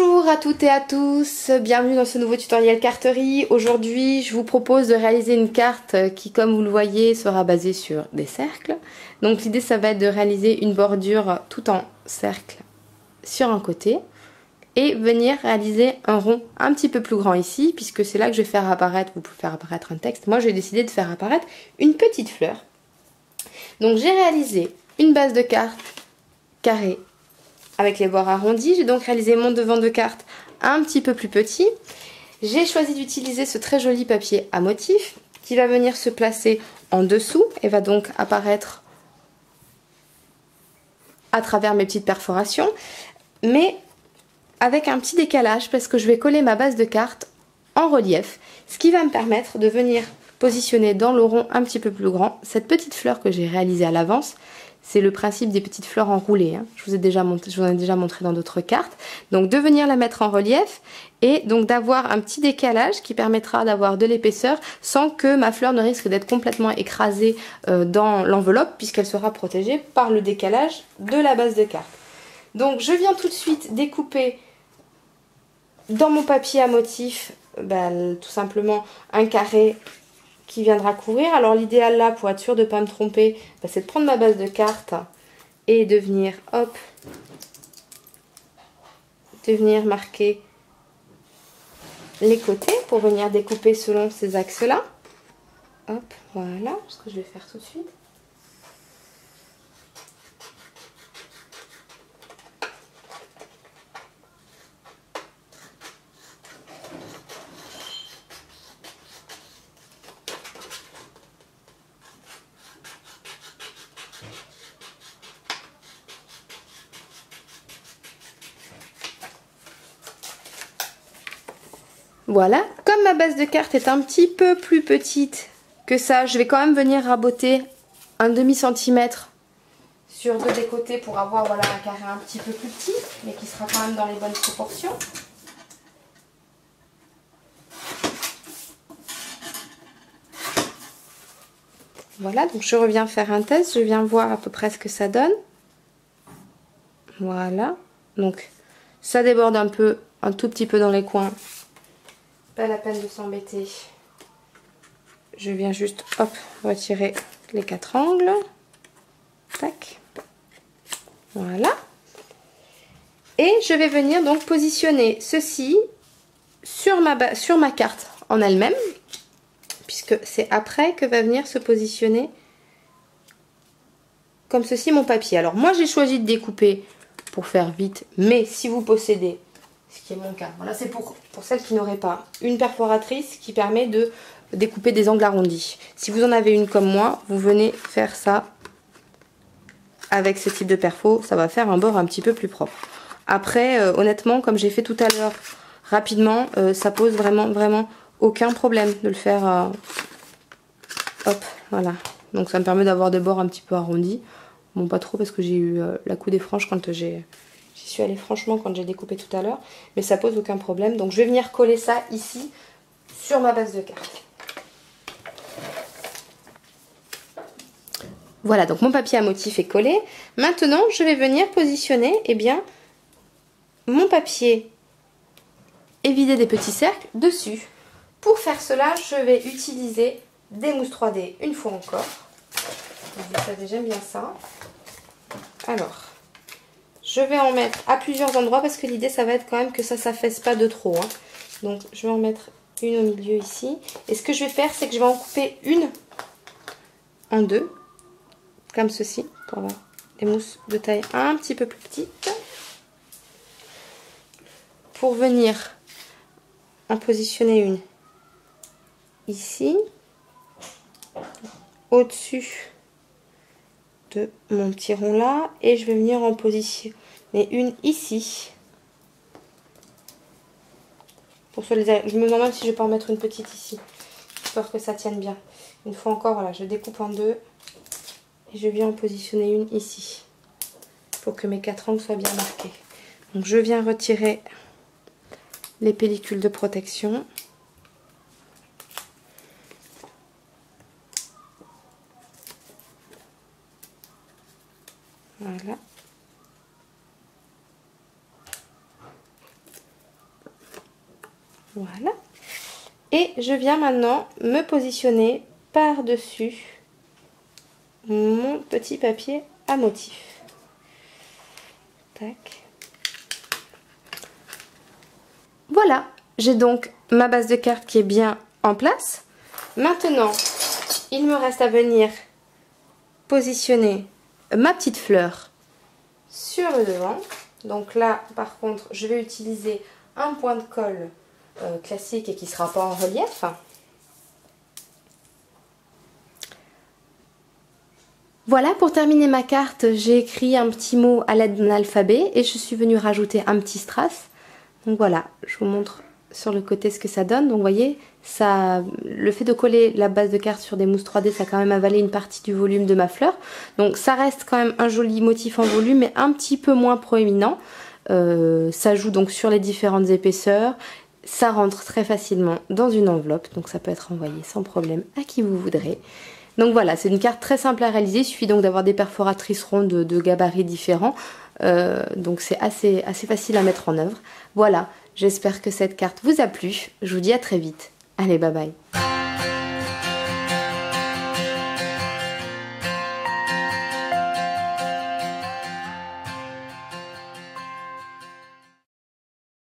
Bonjour à toutes et à tous, bienvenue dans ce nouveau tutoriel carterie. Aujourd'hui je vous propose de réaliser une carte qui, comme vous le voyez, sera basée sur des cercles. Donc l'idée ça va être de réaliser une bordure tout en cercle sur un côté et venir réaliser un rond un petit peu plus grand ici, puisque c'est là que je vais faire apparaître, vous pouvez faire apparaître un texte. Moi j'ai décidé de faire apparaître une petite fleur. Donc j'ai réalisé une base de carte carrée avec les bords arrondis. J'ai donc réalisé mon devant de carte un petit peu plus petit. J'ai choisi d'utiliser ce très joli papier à motif qui va venir se placer en dessous et va donc apparaître à travers mes petites perforations, mais avec un petit décalage parce que je vais coller ma base de carte en relief, ce qui va me permettre de venir positionner dans le rond un petit peu plus grand cette petite fleur que j'ai réalisée à l'avance. C'est le principe des petites fleurs enroulées, hein. Je vous en ai déjà montré dans d'autres cartes. Donc de venir la mettre en relief et donc d'avoir un petit décalage qui permettra d'avoir de l'épaisseur sans que ma fleur ne risque d'être complètement écrasée dans l'enveloppe, puisqu'elle sera protégée par le décalage de la base de carte. Donc je viens tout de suite découper dans mon papier à motif tout simplement un carré qui viendra couvrir. Alors l'idéal là, pour être sûr de ne pas me tromper, c'est de prendre ma base de carte et de venir, hop, de venir marquer les côtés pour venir découper selon ces axes là. Hop, voilà, ce que je vais faire tout de suite. Voilà, comme ma base de carte est un petit peu plus petite que ça, je vais quand même venir raboter un demi-centimètre sur deux des côtés pour avoir un carré un petit peu plus petit, mais qui sera quand même dans les bonnes proportions. Voilà, donc je reviens faire un test, je viens voir à peu près ce que ça donne. Voilà, donc ça déborde un tout petit peu dans les coins. Pas la peine de s'embêter. Je viens juste, hop, retirer les 4 angles. Tac. Voilà. Et je vais venir donc positionner ceci sur ma carte en elle-même, puisque c'est après que va venir se positionner comme ceci mon papier. Alors moi j'ai choisi de découper pour faire vite, mais si vous possédez, ce qui est mon cas, voilà, c'est pour celles qui n'auraient pas une perforatrice qui permet de découper des angles arrondis. Si vous en avez une comme moi, vous venez faire ça avec ce type de perfo, ça va faire un bord un petit peu plus propre. Après, honnêtement, comme j'ai fait tout à l'heure rapidement, ça pose vraiment aucun problème de le faire. Hop, voilà. Donc ça me permet d'avoir des bords un petit peu arrondis. Bon, pas trop parce que j'ai eu la coudée franche quand j'y suis allée franchement quand j'ai découpé tout à l'heure. Mais ça pose aucun problème. Donc je vais venir coller ça ici sur ma base de carte. Voilà, donc mon papier à motif est collé. Maintenant, je vais venir positionner mon papier évidé des petits cercles dessus. Pour faire cela, je vais utiliser des mousses 3D une fois encore. Vous savez, j'aime bien ça. Alors, je vais en mettre à plusieurs endroits parce que l'idée, ça va être quand même que ça ne s'affaisse pas de trop, hein. Donc, je vais en mettre une au milieu ici. Et ce que je vais faire, c'est que je vais en couper une en deux, comme ceci, pour avoir des mousses de taille un petit peu plus petite. Pour venir en positionner une ici, au-dessus de mon petit rond là, et je vais venir en positionner une ici. Pour je me demande même si je vais pas en mettre une petite ici, histoire que ça tienne bien. Une fois encore, voilà, je découpe en deux et je viens en positionner une ici pour que mes 4 angles soient bien marqués. Donc je viens retirer les pellicules de protection. Voilà. Voilà. Et je viens maintenant me positionner par-dessus mon petit papier à motif. Tac. Voilà, j'ai donc ma base de cartes qui est bien en place. Maintenant, il me reste à venir positionner ma petite fleur sur le devant. Donc là, par contre, je vais utiliser un point de colle classique et qui ne sera pas en relief. Voilà, pour terminer ma carte, j'ai écrit un petit mot à l'aide d'un alphabet et je suis venue rajouter un petit strass. Donc voilà, je vous montre sur le côté ce que ça donne. Donc vous voyez, ça, le fait de coller la base de carte sur des mousses 3D, ça a quand même avalé une partie du volume de ma fleur. Donc ça reste quand même un joli motif en volume, mais un petit peu moins proéminent. Ça joue donc sur les différentes épaisseurs. Ça rentre très facilement dans une enveloppe, donc ça peut être envoyé sans problème à qui vous voudrez. Donc voilà, c'est une carte très simple à réaliser, il suffit donc d'avoir des perforatrices rondes de gabarits différents. Donc c'est assez facile à mettre en œuvre. Voilà, j'espère que cette carte vous a plu. Je vous dis à très vite. Allez, bye bye.